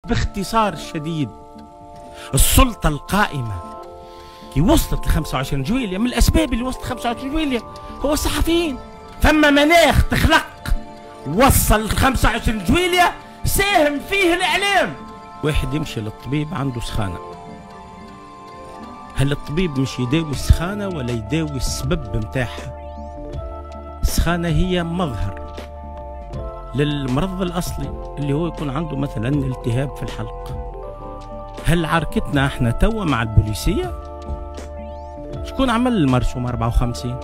باختصار شديد، السلطة القائمة كي وصلت ل 25 جويلية، من الأسباب اللي وصلت 25 جويلية هو الصحفيين. فما مناخ تخلق وصل ل 25 جويلية ساهم فيه الإعلام. واحد يمشي للطبيب عنده سخانة، هل الطبيب مش يداوي السخانة ولا يداوي السبب متاعها؟ السخانة هي مظهر للمرض الأصلي اللي هو يكون عنده مثلا التهاب في الحلق. هل عركتنا احنا توا مع البوليسية؟ شكون عمل المرسوم 54؟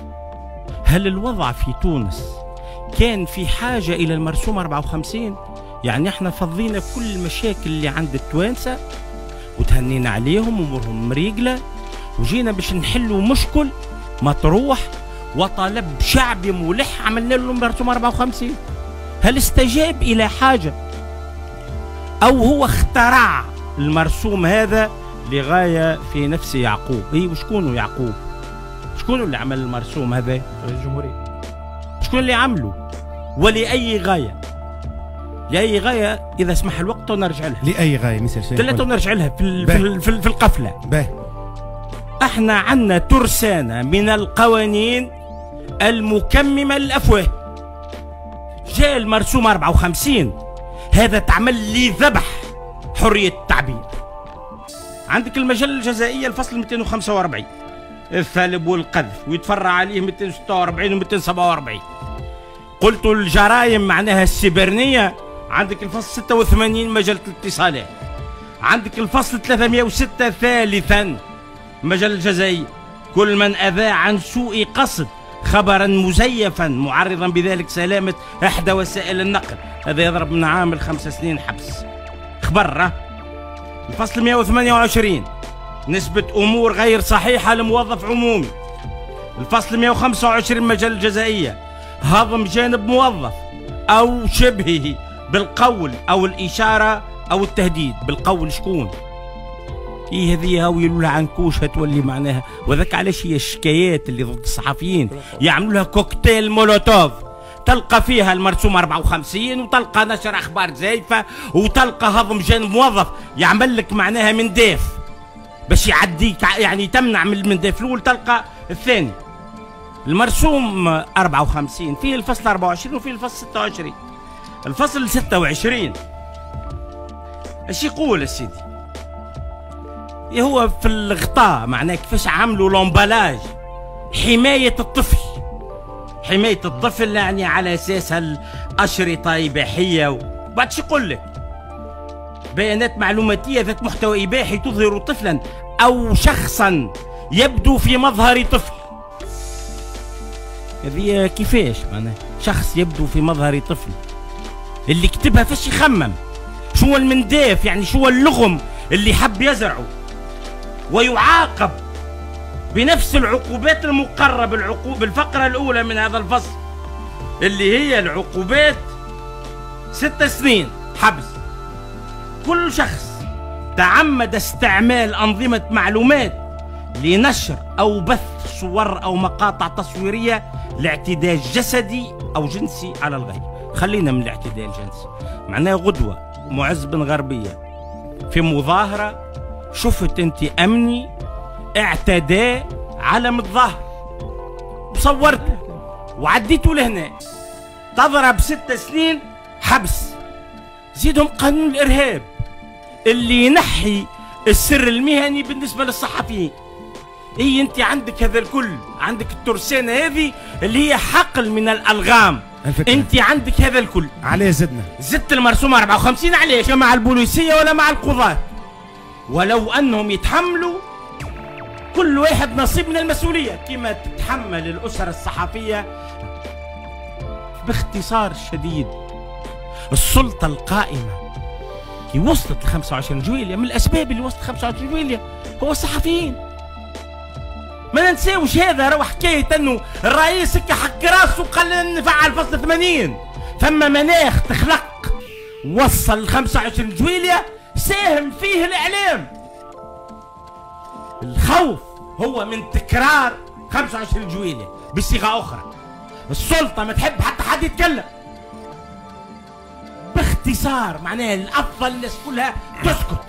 هل الوضع في تونس كان في حاجة إلى المرسوم 54؟ يعني احنا فضينا كل المشاكل اللي عند التوانسة وتهنينا عليهم أمورهم مريقلة وجينا باش نحلوا مشكل مطروح وطلب شعبي ملح عملنا له المرسوم 54. هل استجاب إلى حاجة أو هو اخترع المرسوم هذا لغاية في نفس يعقوب؟ إيه وشكونه يعقوب؟ شكون اللي عمل المرسوم هذا؟ الجمهورية. شكون اللي عمله؟ ولأي غاية؟ لأي غاية إذا سمح الوقت ونرجع لها. لأي غاية مثل شيء؟ ثلاثة ونرجع لها في القفلة. احنا عندنا ترسانة من القوانين المكممة للأفواه. جاء المرسوم 54 هذا تعمل لي ذبح حرية التعبير. عندك المجلة الجزائية الفصل 245 الثالب والقذف ويتفرع عليه 246 و 247. قلت الجرائم معناها السيبرنية، عندك الفصل 86 مجلة الاتصالات. عندك الفصل 306 ثالثا المجلة الجزائية كل من أذاع عن سوء قصد خبرا مزيفا معرضا بذلك سلامة إحدى وسائل النقل، هذا يضرب من عام 5 سنين حبس. خبر الفصل 128 نسبة أمور غير صحيحة لموظف عمومي. الفصل 125 المجلة الجزائية هضم جانب موظف أو شبهه بالقول أو الإشارة أو التهديد. بالقول شكون؟ هي هذه هاوي لها عنكوشة تولي معناها. وذاك علاش هي الشكايات اللي ضد الصحفيين يعملوا لها كوكتيل مولوتوف، تلقى فيها المرسوم 54 وتلقى نشر أخبار زايفة وتلقى هضم جانب موظف يعمل لك معناها من داف باش يعديك، يعني تمنع من داف الأول تلقى الثاني. المرسوم 54 فيه الفصل 24 وفيه الفصل 26. الفصل 26 ايش يقول السيدي؟ هو في الغطاء معناه كيفاش عملوا لومبالاج حماية الطفل. حماية الطفل يعني على اساس الأشرطة إباحية وبعد شو يقول لك؟ بيانات معلوماتية ذات محتوى إباحي تظهر طفلا أو شخصا يبدو في مظهر طفل. هذه كيفاش معناه شخص يبدو في مظهر طفل؟ اللي كتبها فاش يخمم؟ شو المنداف يعني شو اللغم اللي حب يزرعه؟ ويعاقب بنفس العقوبات المقررة بالفقرة الأولى من هذا الفصل اللي هي العقوبات 6 سنين حبس. كل شخص تعمد استعمال أنظمة معلومات لنشر أو بث صور أو مقاطع تصويرية لاعتداء جسدي أو جنسي على الغير. خلينا من الاعتداء الجنسي. معناه غدوة معز بن غربية في مظاهرة شفت انت امني اعتداء على متظاهر وصورته وعديته لهنا، تضرب 6 سنين حبس. زيدهم قانون الارهاب اللي ينحي السر المهني بالنسبه للصحفيين. اي انت عندك هذا الكل، عندك الترسانه هذه اللي هي حقل من الالغام. انت عندك هذا الكل. عليه زدت المرسوم 54 علاش؟ مع البوليسيه ولا مع القضاة؟ ولو انهم يتحملوا كل واحد نصيب من المسؤوليه كما تتحمل الاسر الصحفيه. باختصار شديد السلطه القائمه كي وصلت ل 25 جويلية، من الاسباب اللي وصلت 25 جويلية هو الصحفيين. ما ننساوش هذا، راهو حكايه انه الرئيس هكا حك راسه وقال نفعل فصل 80. ثم مناخ تخلق وصل ل 25 جويلية ساهم فيه الإعلام. الخوف هو من تكرار 25 جويلية بصيغة أخرى. السلطة ما تحب حتى حد يتكلم. باختصار معناها الافضل الناس كلها تسكت.